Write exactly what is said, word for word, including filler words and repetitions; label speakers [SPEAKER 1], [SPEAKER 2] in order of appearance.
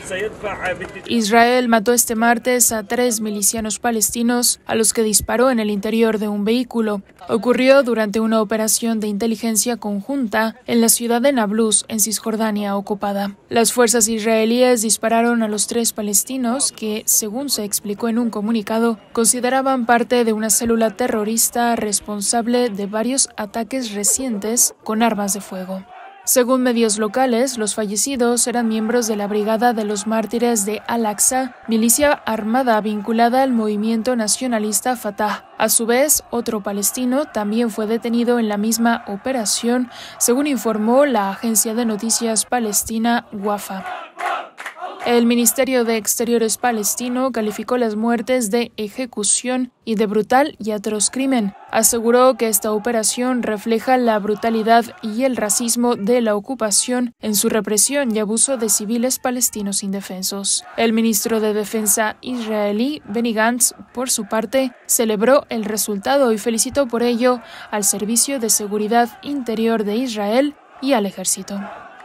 [SPEAKER 1] Israel mató este martes a tres milicianos palestinos a los que disparó en el interior de un vehículo. Ocurrió durante una operación de inteligencia conjunta en la ciudad de Nablus, en Cisjordania ocupada. Las fuerzas israelíes dispararon a los tres palestinos que, según se explicó en un comunicado, consideraban parte de una célula terrorista responsable de varios ataques recientes con armas de fuego. Según medios locales, los fallecidos eran miembros de la Brigada de los Mártires de Al-Aqsa, milicia armada vinculada al movimiento nacionalista Fatah. A su vez, otro palestino también fue detenido en la misma operación, según informó la agencia de noticias palestina Wafa. El Ministerio de Exteriores palestino calificó las muertes de ejecución y de brutal y atroz crimen. Aseguró que esta operación refleja la brutalidad y el racismo de la ocupación en su represión y abuso de civiles palestinos indefensos. El ministro de Defensa israelí, Benny Gantz, por su parte, celebró el resultado y felicitó por ello al Servicio de Seguridad Interior de Israel y al Ejército.